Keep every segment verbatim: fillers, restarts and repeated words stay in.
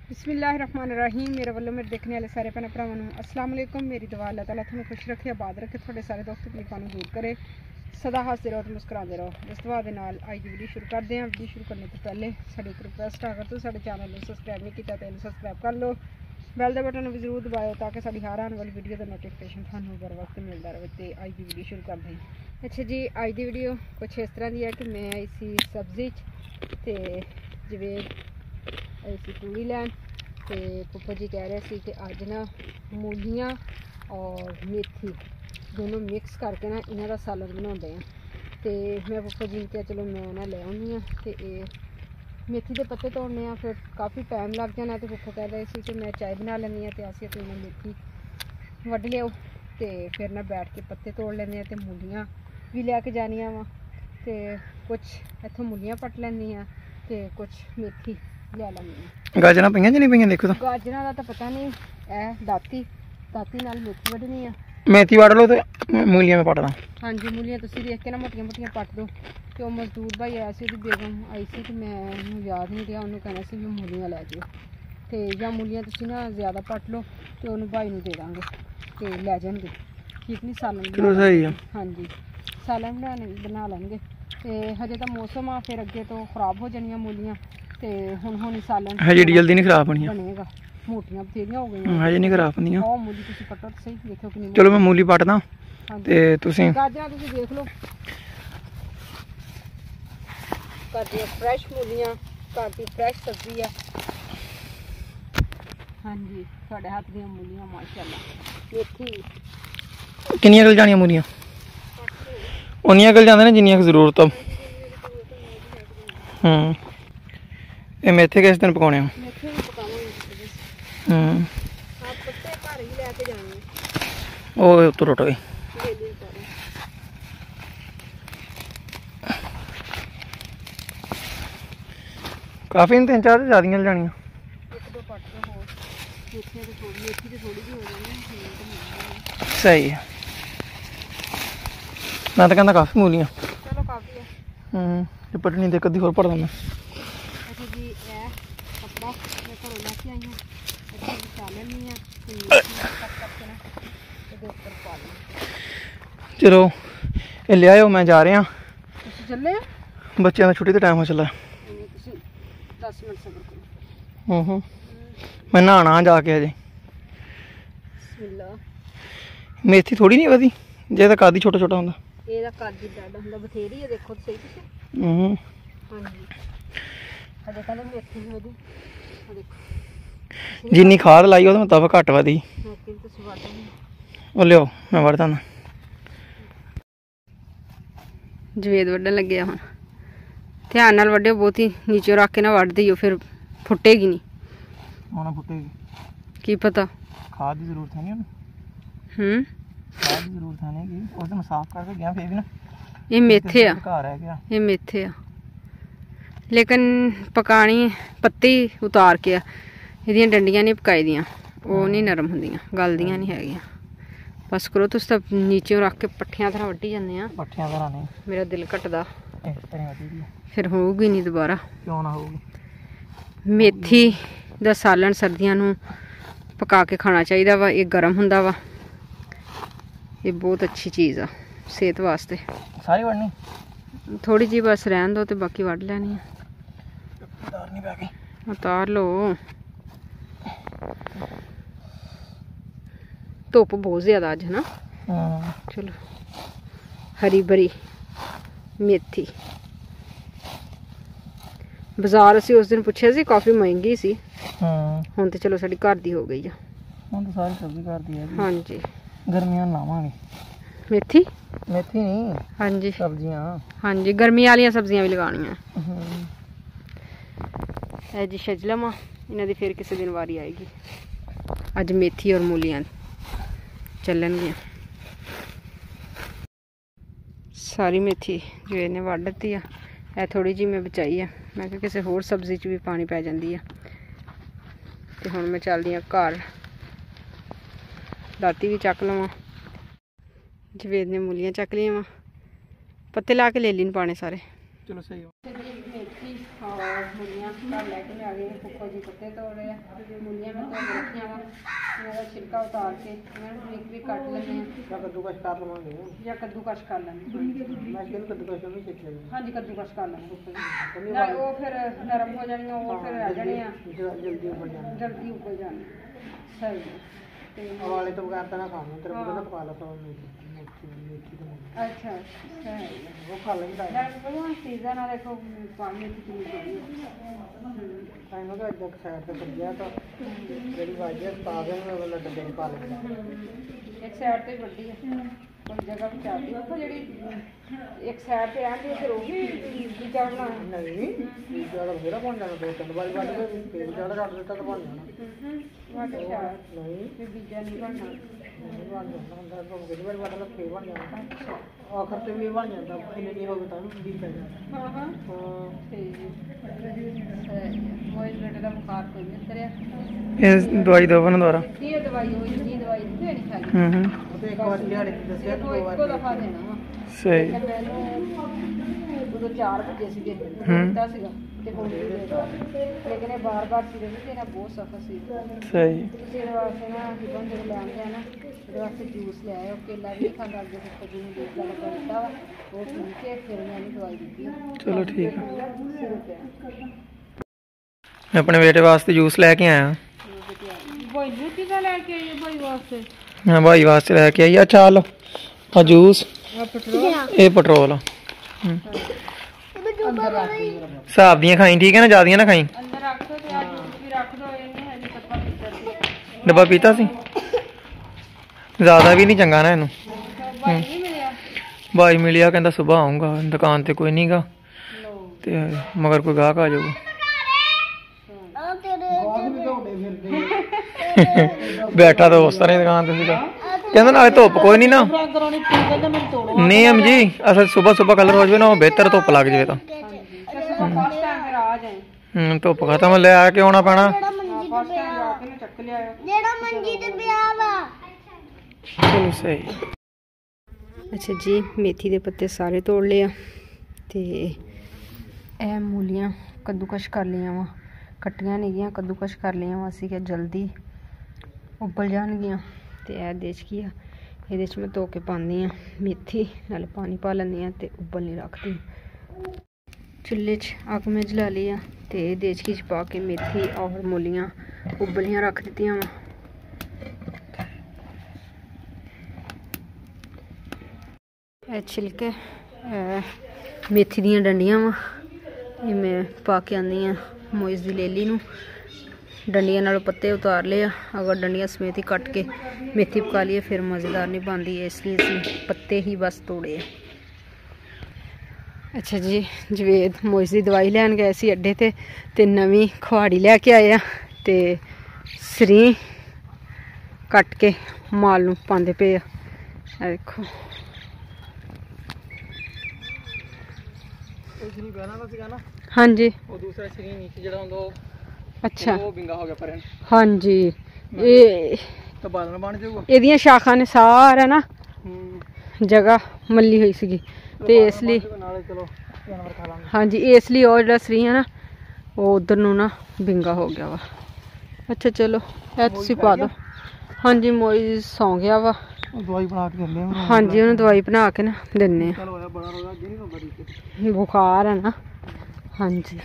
बिस्मिल्लाहिर्रहमानिर्रहीम। मेरे वालों मेरे देखने वाले सारे भैन भरावां नूं अस्सलाम वालेकुम। मेरी दुआ अल्लाह ताला तुहानूं खुश रखे, आबाद रखे, तुहाडे सारे दुख तकलीफां नूं दूर करे, सदा हसदे रहो ते मुस्कुराते रहो। इस दुआ दे नाल अज दी वीडियो शुरू करते हैं। वीडियो शुरू करने तो पहले साडी एक रिक्वेस्ट है, अगर तुसीं साडे चैनल नूं सबसक्राइब नहीं कीता तो सबसक्राइब कर लो, बैल का बटन भी जरूर दबाओ ताकि साडी हर आने वाली वीडियो का नोटिफिकेशन थानूं बर वक्त मिलता रहे। तो अज की वीडियो शुरू करते हैं। अच्छा जी, अज की वीडियो कुछ इस तरह की है कि मैं आई सी सब्जी तो जवेद आई सी पूड़ी लैन, तो पुप्पा जी कह रहे थे कि अज ना मूलियाँ और मेथी दोनों मिक्स करके ना इन्हों का सालन बनाते हैं। तो मैं पुप्पा जी ने कहा चलो मैं ना ले आनी हाँ। तो ये मेथी के पत्ते तोड़ने फिर काफ़ी टाइम लग जाना। तो पुप्पा कह रहे थे कि मैं चाय बना लैनी हाँ, तो असीं अपनी मेथी वढ़ लियो तो फिर ना बैठ के पत्ते तोड़ लेने। तो मूलियाँ भी लैके जानिया वा, तो कुछ इत्थों मूलियाँ पट लैनी हाँ, तो कुछ मेथी ले लैनी। गाजर पईयां कि नहीं पईयां? देखो तो गाजर का तो पता नहीं, ए दाती दाती नाल मेथी वढ़नी है। मेथी वढ़ लो तो मूलियां में पट दा। हाँ जी, मूलियां तुसीं देख के ना मोटियां मोटियां पट दो। तो मजदूर भाई आया सी, उसकी बेगम आई सी, तो मैं याद नहीं रहा, उन्होंने कहना सी भी मूलियां लै जाओ। तो या मूलियां तुसीं ना ज़्यादा पट लो तो उन्होंने भाई नूं दे देंगे तो लै जाएंगे। ठीक नहीं, सालन चलो सही है। हाँ जी, सालन बना बना लेंगे। तो हजे तो मौसम आ, फिर अगे तो खराब हो जानियां मूलियां। तो हुण हुण सालन हजे जल्दी नहीं खराब होनी बनेगा। मोटियां बथेरियां हो गई हजे नहीं खराब होनी। आओ मूली तुसीं कट्टो तो सही, देखो कितनी। चलो मैं मूली पटदा ते तुसीं गाजरां तुसीं देख लो, घर दी फ्रैश मूलियां, घर दी फ्रैश सब्जी है। हाँ जी, तुहाडे हत्थ दियां मूलियां माशाअल्लाह। मेथी किन्नियां गल जानियां मूलियां? उन्नियां गल जांदे ने जिन्नियां जरूरत है। हम्म ये मेथे किस दिन पकाने? मेथे भी पकावांगे। हम्म आप पत्ते घर ही लैके जाने। ओ उत्तो टुट गई। काफ़ी तीन चार ज़्यादा जानियां। सही है, मैं तो कहना काफ़ी मूलियां। चलो काफ़ी है। हम्म पटनी तो कदी होर पड़ देना। अच्छा जी, यह कपड़ा मैं घरों लैके आई हूँ, अच्छा बिछा लैनी है तो चलो ये ले आयो, मैं जा रहा। चले बच्चों का छुट्टी का टाइम हो चला। दस मिनट सबर करो। हम्म मैं नहाना जाके अजे। मेथी थोड़ी नहीं वधी जे तो कद ही छोटा छोटा होंदा। ਇਹਦਾ ਕੱਦ ਹੀ ਬੈਡ ਹੁੰਦਾ, ਬਥੇਰੀ ਹੈ। ਦੇਖੋ ਸਹੀ ਤੁਸੀਂ। ਹੂੰ ਹਾਂਜੀ, ਅਜੇ ਕਹਿੰਦੇ ਮੇਥੀ ਨਹੀਂ ਵਧੀ। ਆ ਦੇਖੋ ਜਿੰਨੀ ਖਾਦ ਲਾਈ ਉਹਦੇ ਮੁਤਾਬਕ ਘੱਟ ਵਧੀ। ਮੇਥੀ ਤੁਸੀਂ ਵੱਢ ਨਹੀਂ। ਉਹ ਲਿਓ ਮੈਂ ਵੜਦਾ ਨਾ। ਜਵੇਦ ਵੱਢਣ ਲੱਗਿਆ ਹੁਣ। ਧਿਆਨ ਨਾਲ ਵੱਢਿਓ, ਬਹੁਤੀ ਨੀਚੇ ਰੱਖ ਕੇ ਨਾ ਵੱਢ ਦਿਓ, ਫਿਰ ਫੁੱਟੇਗੀ ਨਹੀਂ। ਹੁਣ ਫੁੱਟੇਗੀ ਕੀ ਪਤਾ, ਖਾਦ ਦੀ ਜ਼ਰੂਰਤ ਹੈ ਨਹੀਂ ਉਹਨੂੰ। ਹੂੰ ਖਾਦ ਦੀ ਜ਼ਰੂਰਤ ਹੈ ਨਹੀਂ ਕਿ ਉਸ ਨੂੰ ਸਾਫ਼ ਕਰਕੇ ਗਿਆ ਫੇਰ ਵੀ ਨਾ। ਇਹ ਮੇਥੇ ਆ, ਘਰ ਰਹਿ ਗਿਆ ਇਹ ਮੇਥੇ ਆ, ਲੇਕਿਨ ਪਕਾਣੀ ਪੱਤੀ ਉਤਾਰ ਕੇ ਆ। ਇਹਦੀਆਂ ਡੰਡੀਆਂ ਨਹੀਂ ਪਕਾਈ ਦੀਆਂ, ਉਹ ਨਹੀਂ ਨਰਮ ਹੁੰਦੀਆਂ, ਗਲਦੀਆਂ ਨਹੀਂ ਹੈਗੀਆਂ। ਬਸ ਕਰੋ ਤੁਸੀਂ ਤਾਂ ਨੀਚੇ ਰੱਖ ਕੇ ਪੱਠਿਆਂ ਤਰ੍ਹਾਂ ਵੱਢੀ ਜਾਂਦੇ ਆ। ਪੱਠਿਆਂ ਤਰ੍ਹਾਂ ਨਹੀਂ, ਮੇਰਾ ਦਿਲ ਘਟਦਾ ਇਸ ਤਰ੍ਹਾਂ ਵੱਢੀ। ਫਿਰ ਹੋਊਗੀ ਨਹੀਂ ਦੁਬਾਰਾ। ਕਿਉਂ ਨਾ ਹੋਊਗੀ? ਮੇਥੀ ਦਾ ਸਾਲਣ ਸਰਦੀਆਂ ਨੂੰ ਪਕਾ ਕੇ ਖਾਣਾ ਚਾਹੀਦਾ ਵਾ। ਇਹ ਗਰਮ ਹੁੰਦਾ ਵਾ, ਇਹ ਬਹੁਤ ਅੱਛੀ ਚੀਜ਼ ਆ ਸਿਹਤ ਵਾਸਤੇ। ਸਾਰੀ ਵੱਢਣੀ? ਥੋੜੀ ਜਿਹੀ ਬਸ ਰਹਿਣ ਦੋ ਤੇ ਬਾਕੀ ਵੱਢ ਲੈਣੀ ਆ। ਉਤਾਰਨੀ ਪੈ ਗਈ। ਉਤਾਰ ਲਓ, ਧੁੱਪ ਬਹੁਤ ਜ਼ਿਆਦਾ ਅੱਜ ਨਾ। ਹਾਂ ਚਲੋ, ਹਰੀ ਭਰੀ ਮੇਥੀ। ਬਾਜ਼ਾਰ ਅਸੀਂ ਉਸ ਦਿਨ ਪੁੱਛਿਆ ਸੀ, ਕਾਫੀ ਮਹਿੰਗੀ ਸੀ। ਹਾਂ ਹੁਣ ਤੇ ਚਲੋ ਸਾਡੀ ਘਰ ਦੀ ਹੋ ਗਈ ਆ। ਹੁਣ ਤਾਂ ਸਾਰੀ ਸਬਜ਼ੀ ਘਰ ਦੀ ਹੈ। ਹਾਂਜੀ, ਗਰਮੀਆਂ ਲਾਵਾਂਗੇ ਮੇਥੀ। ਮੇਥੀ ਨਹੀਂ, ਹਾਂਜੀ ਸਬਜ਼ੀਆਂ। ਹਾਂਜੀ, ਗਰਮੀਆਂ ਵਾਲੀਆਂ ਸਬਜ਼ੀਆਂ ਵੀ ਲਗਾਉਣੀਆਂ। ਹੂੰ ਇਹ ਜੀ ਸ਼ਜਲਮ ਆ, ਇਹਨਾਂ ਦੀ ਫਿਰ ਕਿਸੇ ਦਿਨ ਵਾਰੀ ਆਏਗੀ। ਅੱਜ ਮੇਥੀ ਔਰ ਮੂਲੀਆਂ ਚੱਲਣਗੀਆਂ। ਸਾਰੀ ਮੇਥੀ ਜੋ ਇਹਨੇ ਵੱਢ ਦਿੱਤੀ ਆ, ਇਹ ਥੋੜੀ ਜਿਹੀ ਮੈਂ ਬਚਾਈ ਆ। ਮੈਂ ਕਿਹਾ ਕਿਸੇ ਹੋਰ ਸਬਜ਼ੀ 'ਚ ਵੀ ਪਾਣੀ ਪੈ ਜਾਂਦੀ ਆ। ਤੇ ਹੁਣ ਮੈਂ ਚੱਲਦੀ ਆ ਘਰ, ਦਾਤੀ ਵੀ ਚੱਕ ਲਵਾਂ। ਜਵੇਦ ਨੇ ਮੂਲੀਆਂ ਚੱਕ ਲਈਆਂ ਵਾ, ਪੱਤੇ ਲਾ ਕੇ ਲੈ ਲਈ ਪਾਣੇ ਸਾਰੇ। ਚਲੋ ਸਹੀ ਹੋ। ਮੇਥੀ और मूलियां घर लैके आ गए फुफो जी पत्ते तोड़ रहे हैं मूलियां मैं धो के रखियां वा इन्हां दा छिलका उतार के इन्हां नूं बरीक बरीक कट लैंदे आ या कद्दूकश कर लवांगे या कद्दूकश कर लैंदे मैं किन कद्दूकश भी सीख लैंदे हां जी कद्दूकश कर लैंदे फुफो जी ना वो फिर नरम हो जाणियां वो फिर रह जाणे आ जल्दी उबल जाणे जल्दी उबल जाणे सही ते वाले तो बगैर ता ना खाना तेरे को ना पका ला तो अच्छा सही वो खा लेंगे यार वो सीजन आ देखो पानी कितनी चाहिए टाइम हो गया जब साइड पे कर दिया तो बड़ी वाजिया ताजे में वाला डब्बे में पा लेंगे एक साइड पे बड़ी है और जगह पे चाहती है तो जेडी एक साइड पे आंदी फिर वो भी बीजा बनाना नहीं बीजा तो मेरा बन जाना दो तीन बार बार के बीजा काट देता तो बन जाना वाट नहीं फिर बीजा नहीं बनना नहीं बन जाना अंदर तो कितनी बार बार फिर बन जाना आखिर ते भी बन जाता फिर नहीं होगा तो बीज आ जाता हां हां हां ठीक है वो इस बेटे का बुखार कोई नहीं उतरिया इस दवाई दो ना दोबारा ये दवाई हो ये दवाई इतने नहीं खाली हम्म हम्म तो एक बार लिया दे दो बार को दफा देना वा सही उदो चार बजे सीगे ਦਿੱਤਾ ਸੀਗਾ ਤੇ ਹੁਣ ਵੀ ਦੇਦਾ ਲੇਕਿਨ ਇਹ ਬਾਰ-ਬਾਰ ਸੀਗੇ ਤੇ ਇਹਨਾਂ ਬਹੁਤ ਸਫਰ ਸੀ ਸਹੀ ਇਹਦੇ ਵਾਸਤੇ ਨਾ ਹਿਬਨ ਦੇ ਲੈਂਦੇ ਆ ਨਾ ਇਹਦੇ ਵਾਸਤੇ ਜੂਸ ਲੈ ਆਇਓ ਕੇਲਾ ਵੀ ਖਾਂਦਾ ਅੱਗੇ ਫਿਰ ਜਿਹਨੂੰ ਦੇਖ ਲਾ ਕਰਦਾ ਵਾ ਉਹ ਪੀ ਕੇ ਫਿਰ ਮੈਂ ਇਹਨੂੰ ਦਵਾਈ ਦਿੱਤੀ ਚਲੋ ਠੀਕ ਹੈ ਮੈਂ ਆਪਣੇ ਬੇਟੇ ਵਾਸਤੇ ਜੂਸ ਲੈ ਕੇ ਆਇਆ ਭਾਈ ਬੂਟੀ ਦਾ ਲੈ ਕੇ ਆਈ ਭਾਈ ਵਾਸਤੇ ਹਾਂ ਭਾਈ ਵਾਸਤੇ ਲੈ ਕੇ ਆਈ ਆ ਚੱਲ ਆ ਜੂਸ ਆ ਪੈਟਰੋਲ ਇਹ ਪੈਟਰੋਲ ਆ ਅੰਦਰ ਰੱਖ ਦੇ ਹਿਸਾਬ ਦੀਆਂ ਖਾਈ ਠੀਕ ਹੈ ਨਾ ਜ਼ਿਆਦੀਆਂ ਨਾ ਖਾਈ ਅੰਦਰ ਰੱਖ ਦੋ ਤੇ ਆ ਜੂਸ ਵੀ ਰੱਖ ਦੋ ਇਹਨੇ ਹਜੇ ਡੱਬਾ ਪੀਤਾ ਸੀ ਡੱਬਾ ਪੀਤਾ ਸੀ ਜ਼ਿਆਦਾ ਵੀ ਨਹੀਂ ਚੰਗਾ ਨਾ ਇਹਨੂੰ ਭਾਈ ਨਹੀਂ ਮਿਲਿਆ ਭਾਈ ਮਿਲਿਆ ਕਹਿੰਦਾ ਸਵੇਰ ਆਉਂਗਾ ਦੁਕਾਨ ਤੇ ਕੋਈ ਨਹੀਂਗਾ ਤੇ ਮਗਰ ਕੋਈ ਗਾਹਕ ਆ ਜਾਊਗਾ ਬੈਠਾ ਤਾਂ ਉਸ ਤਰ੍ਹਾਂ ਦੁਕਾਨ ਤੇ ਸੀਗਾ ਕਹਿੰਦਾ ਨਾਲੇ ਧੁੱਪ ਕੋਈ ਨਹੀਂ ਨਾ ਨਹੀਂ ਅਮ ਜੀ ਅਸਲ ਸਵੇਰ ਸਵੇਰ ਕਲਰ ਹੋ ਜਾਵੇ ਨਾ ਉਹ ਬਿਹਤਰ ਧੁੱਪ ਲੱਗ ਜਾਵੇ ਤਾਂ ਹੂੰ ਧੁੱਪ ਖਤਮ ਲੈ ਆ ਕੇ ਆਉਣਾ ਪੈਣਾ ਚਲੋ ਸਹੀ ਅੱਛਾ ਜੀ ਮੇਥੀ ਦੇ ਪੱਤੇ ਸਾਰੇ ਤੋੜ ਲਏ ਆ ਤੇ ਇਹ ਮੂਲੀਆਂ ਕੱਦੂਕਸ਼ ਕਰ ਲਈਆਂ ਵਾ ਕੱਟੀਆਂ ਨਹੀਂ ਗਈਆਂ ਕੱਦੂਕਸ਼ ਕਰ ਲਈਆਂ ਵਾ ਅਸੀਂ ਕਿ ਜਲਦੀ ਉਬਲ ਜਾਣਗੀਆਂ ਤੇ ਇਹ ਦੇਖ ਕੀ ਆ ਇਹਦੇ 'ਚ ਮੈਂ ਧੋ ਕੇ ਪਾਉਂਦੀ ਹਾਂ ਮੇਥੀ ਨਾਲ ਪਾਣੀ ਪਾ ਲੈਂਦੀ ਹਾਂ ਤੇ ਉਬਲ ਨਹੀਂ ਰੱਖਦੀ ਚੁੱਲ੍ਹੇ 'ਚ ਅੱਗ ਮੈਂ ਜਲਾ ਲਈ ਆ ਤੇ ਦੇਚਕੀ 'ਚ ਪਾ ਕੇ ਮੇਥੀ ਔਰ ਮੂਲੀਆਂ ਉਬਲੀਆਂ ਰੱਖ ਦਿੱਤੀਆਂ ਵਾ ਇਹ ਛਿਲਕੇ ਮੇਥੀ ਦੀਆਂ ਡੰਡੀਆਂ ਵਾ ਇਹ ਮੈਂ ਪਾ ਕੇ ਆਉਂਦੀ ਹਾਂ ਮੋਇਸ ਦੀ ਲੇਲੀ ਨੂੰ ਡੰਡੀਆਂ ਨਾਲੋਂ ਪੱਤੇ ਉਤਾਰ ਲਏ ਆ ਅਗਰ ਡੰਡੀਆਂ ਸਮੇਤ ਹੀ ਕੱਟ ਕੇ ਮੇਥੀ ਪਕਾ ਲਈਏ ਫਿਰ ਮਜ਼ੇਦਾਰ ਨਹੀਂ ਬਣਦੀ ਇਸ ਲਈ ਅਸੀਂ ਪੱਤੇ ਹੀ ਬਸ ਤੋੜੇ ਆ ਅੱਛਾ ਜੀ ਜਵੇਦ ਮੋਇਸ ਦੀ ਦਵਾਈ ਲੈਣ ਗਏ ਸੀ ਅੱਡੇ ਤੇ ਤੇ ਨਵੀਂ ਖੁਆੜੀ ਲੈ ਕੇ ਆਏ ਆ ਤੇ ਸਰੀ ਕੱਟ ਕੇ ਮਾਲ ਨੂੰ ਪਾਉਂਦੇ ਪਏ ਆ ਇਹ ਦੇਖੋ हाँ जी वो दूसरा श्री नीचे जड़ा हुंदा अच्छा वो बिंगा हो गया पर हाँ जी ये तो बादल बन जाऊगा ਇਹਦੀਆਂ ਸ਼ਾਖਾਂ ਨੇ ਸਾਰਾ ਨਾ ਜਗ੍ਹਾ ਮੱਲੀ ਹੋਈ ਸੀਗੀ ਤੇ ਇਸ ਲਈ ਹਾਂਜੀ ਇਸ ਲਈ ਉਹ ਜਿਹੜਾ ਸਰੀ ਹੈ ਨਾ ਉਹ ਉਧਰ ਨੂੰ ਨਾ ਬਿੰਗਾ ਹੋ ਗਿਆ ਵਾ ਅੱਛਾ ਚਲੋ ਇਹ ਤੁਸੀਂ ਪਾ ਦਿਓ ਹਾਂਜੀ ਮੋਈ ਸੌਂ ਗਿਆ ਵਾ ਦਵਾਈ ਬਣਾ ਕੇ ਦਿੰਦੇ ਹਾਂ ਹਾਂਜੀ ਉਹਨੂੰ ਦਵਾਈ ਬਣਾ ਕੇ ਨਾ ਦਿੰਨੇ ਆ ਚਲੋ ਬੜਾ ਰੋਗਾ ਅੱਗੇ ਨਹੀਂ ਬੜੀ ਬੁਖਾਰ ਹੈ ਨਾ ਹਾਂਜੀ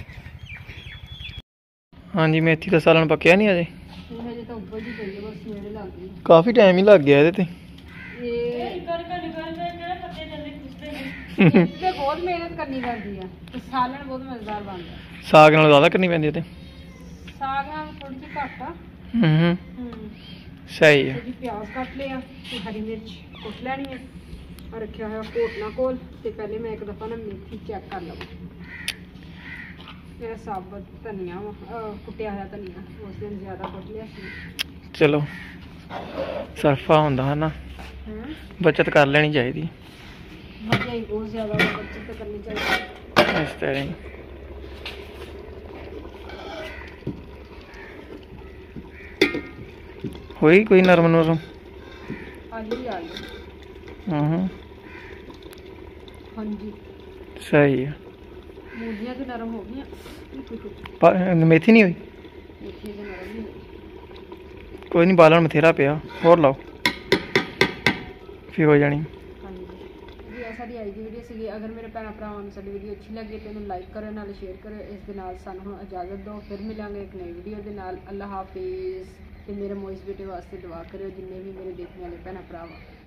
ਹਾਂਜੀ ਮੇਥੀ ਦਾ ਸਾਲਣ ਪੱਕਿਆ ਨਹੀਂ ਅਜੇ ਹਜੇ ਤਾਂ ਉੱਪਰ ਹੀ ਪਈ ਹੈ ਬਸ ਸਵੇਰੇ ਲੱਗ ਗਈ ਕਾਫੀ ਟਾਈਮ ਹੀ ਲੱਗ ਗਿਆ ਇਹਦੇ ਤੇ ਇਹ ਕਰ ਕਰ ਕਰ ਜਿਹੜਾ ਪੱਤੇ ਜਲਦੀ ਖੁੱਸਦੇ ਨੇ ਤੇ ਬਹੁਤ ਮਿਹਨਤ ਕਰਨੀ ਪੈਂਦੀ ਆ ਤੇ ਸਾਲਣ ਬਹੁਤ ਮਜ਼ੇਦਾਰ ਬਣਦਾ ਸਾਗ ਨਾਲੋਂ ਜ਼ਿਆਦਾ ਕਰਨੀ ਪੈਂਦੀ ਤੇ ਸਾਗ ਨਾਲ ਥੋੜੀ ਜਿਹੀ ਘੱਟ ਆ ਹੂੰ ਹੂੰ ਸਹੀ ਹੈ ਜੀ ਪਿਆਜ਼ ਕੱਟ ਲਿਆ ਤੇ ਹਰੀ ਮਿਰਚ ਕੁੱਟ ਲੈਣੀ ਹੈ ਆ ਰੱਖਿਆ ਹੋਇਆ ਕੋਟਨਾ ਕੋਲ ਤੇ ਪਹਿਲੇ ਮੈਂ ਇੱਕ ਦਫਾ ਨਾ ਮੇਥੀ ਚੈੱਕ ਕਰ ਲਵਾਂ ਇਹ ਸਾਬਤ ਧਨੀਆ ਕੁੱਟਿਆ ਹੋਇਆ ਧਨੀਆ ਉਸ ਦਿਨ ਜ਼ਿਆਦਾ ਕੁੱਟ ਲਿਆ ਸੀ ਚਲੋ ਸਰਫਾ ਹੁੰਦਾ ਹੈ ਨਾ ਬੱਚਤ ਕਰ ਲੈਣੀ ਚਾਹੀਦੀ ਵਧੀਆ ਹੀ ਬਹੁਤ ਜ਼ਿਆਦਾ ਬੱਚਤ ਕਰਨੀ ਚਾਹੀਦੀ ਇਸ ਤਰ੍ਹਾਂ ਹੀ ਹੋਈ ਕੋਈ ਨਰਮ ਨਰਮ ਆਲੂ ਹੀ ਆਲੂ ਹਾਂ ਹਾਂਜੀ ਸਹੀ ਹੈ ਮੂਲੀਆਂ ਤੇ ਨਰਮ ਹੋ ਗਈਆਂ, ਪਰ ਮੇਥੀ ਨਹੀਂ ਹੋਈ। ਮੇਥੀ ਤੇ ਨਰਮ ਨਹੀਂ ਹੋਈ। ਕੋਈ ਨਹੀਂ, ਬਾਲਣ ਬਥੇਰਾ ਪਿਆ, ਹੋਰ ਲਾਓ ਫਿਰ ਹੋ ਜਾਣੀ। ਹਾਂਜੀ ਜੀ, ਇਹ ਸਾਡੀ ਅੱਜ ਦੀ ਵੀਡੀਓ ਸੀਗੀ। ਅਗਰ ਮੇਰੇ ਭੈਣਾਂ ਭਰਾਵਾਂ ਨੂੰ ਸਾਡੀ ਵੀਡੀਓ ਅੱਛੀ ਲੱਗੀ ਤਾਂ ਇਹਨੂੰ ਲਾਈਕ ਕਰੋ, ਨਾਲ ਸ਼ੇਅਰ ਕਰੋ। ਇਸ ਦੇ ਨਾਲ ਸਾਨੂੰ ਹੁਣ ਇਜਾਜ਼ਤ ਦਿਓ, ਫਿਰ ਮਿਲਾਂਗੇ ਇੱਕ ਨਈ ਵੀਡੀਓ ਦੇ ਨਾਲ। ਅੱਲਾ ਹਾਫਿਜ਼। ਤੇ ਮੇਰੇ ਮੋਇਸ ਬੇਟੇ ਵਾਸਤੇ ਦੁਆ ਕਰਿਓ, ਜਿੰਨੇ ਵੀ ਮੇਰੇ ਦੇਖਣ ਵਾਲੇ ਭੈਣਾਂ ਭਰਾ ਵਾ।